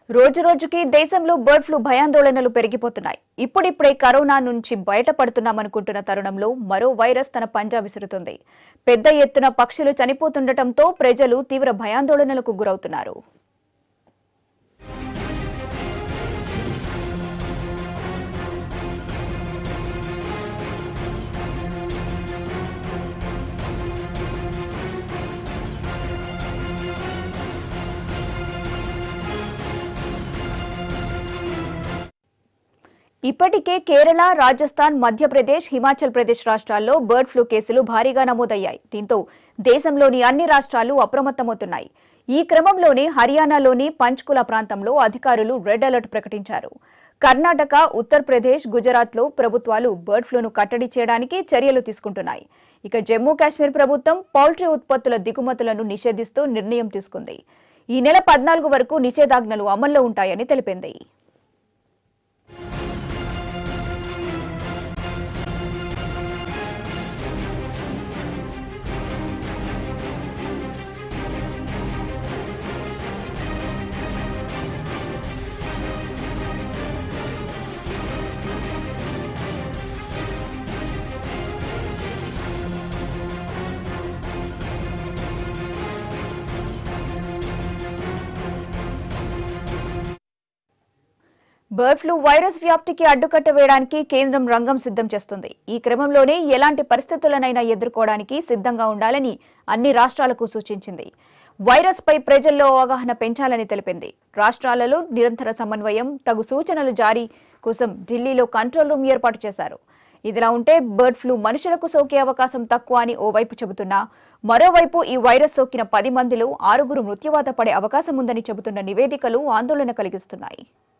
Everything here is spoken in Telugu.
రోజు రోజుకి దేశంలో బర్డ్ ఫ్లూ భయాందోళనలు పెరిగిపోతున్నాయి. ఇప్పుడిప్పుడే కరోనా నుంచి బయటపడుతున్నామనుకుంటున్న తరుణంలో మరో వైరస్ తన పంజా విసురుతుంది. పెద్ద ఎత్తున పక్షులు చనిపోతుండటంతో ప్రజలు తీవ్ర భయాందోళనలకు గురవుతున్నారు. ఇప్పటికే కేరళ, రాజస్థాన్, మధ్యప్రదేశ్, హిమాచల్ ప్రదేశ్ రాష్ట్రాల్లో బర్డ్ ఫ్లూ కేసులు భారీగా నమోదయ్యాయి. దీంతో దేశంలోని అన్ని రాష్ట్రాలు అప్రమత్తమవుతున్నాయి. ఈ క్రమంలోనే హర్యానాలోని పంచ్కులా ప్రాంతంలో అధికారులు రెడ్ అలర్ట్ ప్రకటించారు. కర్ణాటక, ఉత్తరప్రదేశ్, గుజరాత్లో ప్రభుత్వాలు బర్డ్ ఫ్లూను కట్టడి చేయడానికి చర్యలు తీసుకుంటున్నాయి. ఇక జమ్మూ కాశ్మీర్ ప్రభుత్వం పౌల్ట్రీ ఉత్పత్తుల దిగుమతులను నిషేధిస్తూ నిర్ణయం తీసుకుంది. ఈ నెల 14 వరకు నిషేధాజ్ఞలు అమల్లో ఉంటాయని తెలిపింది. బర్డ్ ఫ్లూ వైరస్ వ్యాప్తికి అడ్డుకట్ట వేయడానికి కేంద్రం రంగం సిద్ధం చేస్తుంది. ఈ క్రమంలోనే ఎలాంటి పరిస్థితులనైనా ఎదుర్కోవడానికి సిద్ధంగా ఉండాలని అన్ని రాష్ట్రాలకు సూచించింది. వైరస్ పై ప్రజల్లో అవగాహన పెంచాలని తెలిపింది. రాష్ట్రాలలో నిరంతర సమన్వయం, తగు సూచనలు జారీ కోసం ఢిల్లీలో కంట్రోల్ రూమ్ ఏర్పాటు చేశారు. ఇదిలా ఉంటే బర్డ్ ఫ్లూ మనుషులకు సోకే అవకాశం తక్కువ అని ఓవైపు చెబుతున్నా, మరోవైపు ఈ వైరస్ సోకిన 10 మందిలో 6 మృత్యువాత పడే అవకాశం ఉందని చెబుతున్న నివేదికలు ఆందోళన కలిగిస్తున్నాయి.